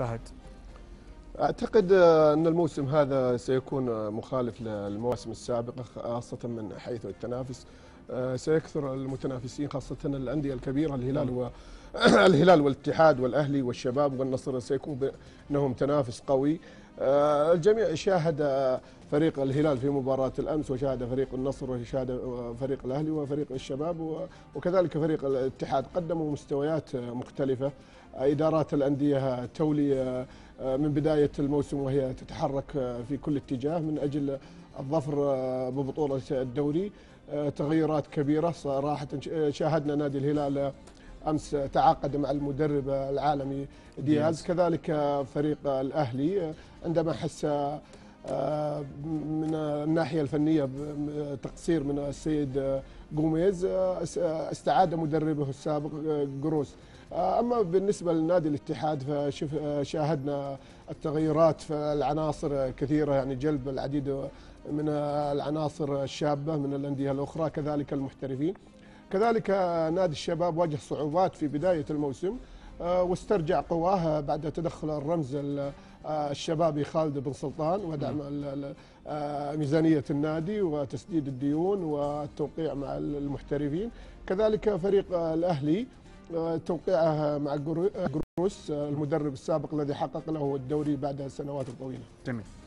فهد؟ أعتقد أن الموسم هذا سيكون مخالف للمواسم السابقة، خاصة من حيث التنافس. سيكثر المتنافسين خاصة الأندية الكبيرة، الهلال والاتحاد والأهلي والشباب والنصر سيكون بينهم تنافس قوي. الجميع شاهد فريق الهلال في مباراة الأمس، وشاهد فريق النصر، وشاهد فريق الأهلي وفريق الشباب، وكذلك فريق الاتحاد قدموا مستويات مختلفة. إدارات الأندية تولي من بداية الموسم وهي تتحرك في كل اتجاه من أجل الظفر ببطولة الدوري. تغيرات كبيرة صراحة. شاهدنا نادي الهلال أمس تعاقد مع المدرب العالمي دياز، كذلك فريق الأهلي عندما حس من الناحية الفنية تقصير من السيد غوميز استعاد مدربه السابق جروس. أما بالنسبة لنادي الاتحاد فشاهدنا التغيرات في العناصر كثيرة، يعني جلب العديد من العناصر الشابة من الأندية الأخرى، كذلك المحترفين. كذلك نادي الشباب واجه صعوبات في بداية الموسم واسترجع قواه بعد تدخل الرمز الشبابي خالد بن سلطان ودعم ميزانية النادي وتسديد الديون والتوقيع مع المحترفين. كذلك فريق الأهلي توقيعه مع جروس المدرب السابق الذي حقق له الدوري بعد سنوات طويلة. جميل.